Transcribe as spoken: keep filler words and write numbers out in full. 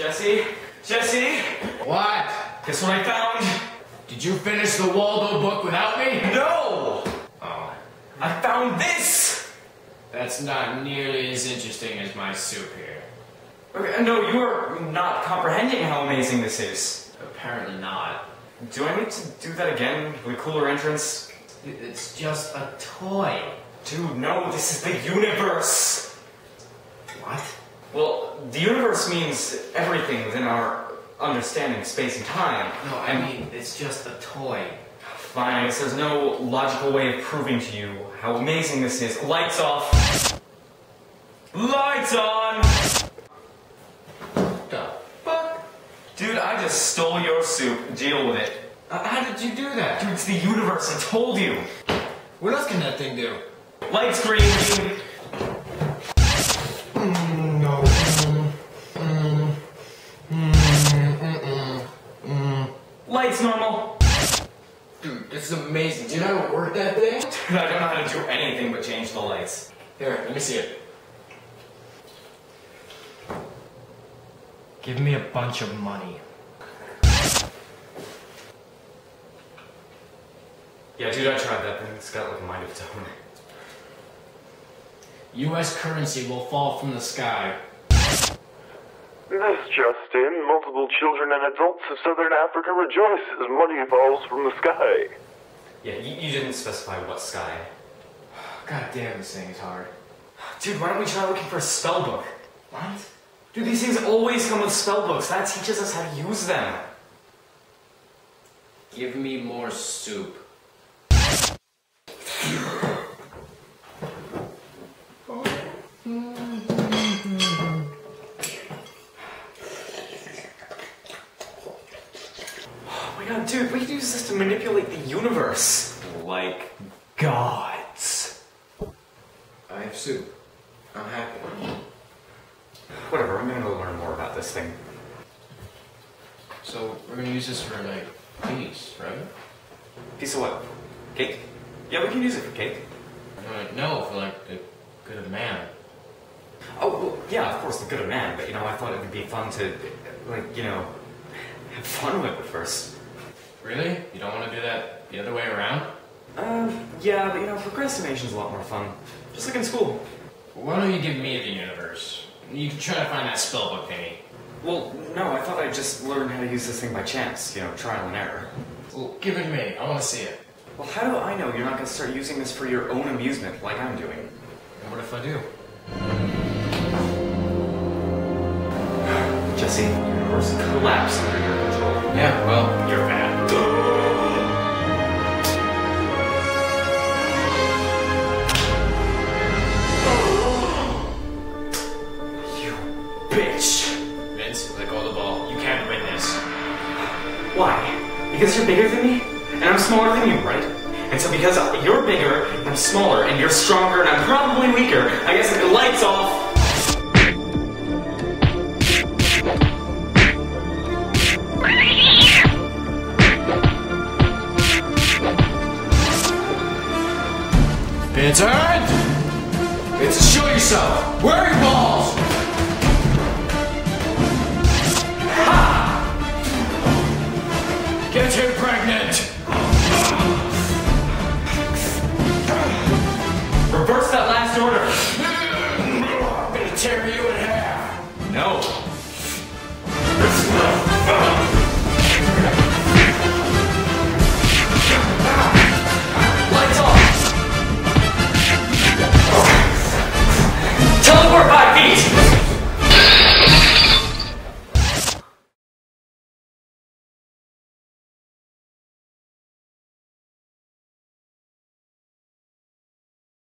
Jesse? Jesse? What? Guess what I found? Did you finish the Waldo book without me? No! Oh. I found this! That's not nearly as interesting as my soup here. Okay, no, you are not comprehending how amazing this is. Apparently not. Do I need to do that again with a cooler entrance? It's just a toy. Dude, no, this is the universe! What? Well, the universe means everything within our understanding of space and time. No, I mean, it's just a toy. Fine, I guess there's no logical way of proving to you how amazing this is. Lights off! Lights on! What the fuck? Dude, I just stole your soup. Deal with it. Uh, how did you do that? Dude, it's the universe, I told you! What else can that thing do? Lights green! Mm, no. Mm, mm, mm, mm, mm. Lights normal! Dude, this is amazing. Do you know how to work that thing? Dude, I don't know how to do anything but change the lights. Here, let me see it. Give me a bunch of money. Yeah, dude, I tried that thing. It's got like a mind of its own. U S currency will fall from the sky. This just in, multiple children and adults of Southern Africa rejoice as money falls from the sky. Yeah, you, you didn't specify what sky. God damn, this thing is hard. Dude, why don't we try looking for a spell book? What? Dude, these things always come with spell books. That teaches us how to use them. Give me more soup. Oh my god, dude, we could use this to manipulate the universe. Like gods. I have soup. I'm happy. Whatever, I'm gonna go learn more about this thing. So, we're gonna use this for, like, peace, right? Piece of what? Cake? Yeah, we can use it for cake. Uh, no, for, like, the good of man. Oh, well, yeah, of course, the good of man, but, you know, I thought it would be fun to, like, you know, have fun with it first. Really? You don't want to do that the other way around? Um, yeah, but, you know, procrastination's a lot more fun. Just like in school. Well, why don't you give me the universe? You can try to find that spellbook thingy. Well, no, I thought I'd just learn how to use this thing by chance, you know, trial and error. Well, give it to me. I want to see it. Well, how do I know you're not going to start using this for your own amusement like I'm doing? And what if I do? Jesse, the universe collapsed under your control. Yeah, well, you're bad. You bitch! Vince, let go of the ball. You can't win this. Why? Because you're bigger than me? And I'm smaller than you, right? And so because you're bigger, I'm smaller, and you're stronger, and I'm probably weaker, I guess the lights off. Vincent! Vincent, show yourself! Where are your balls?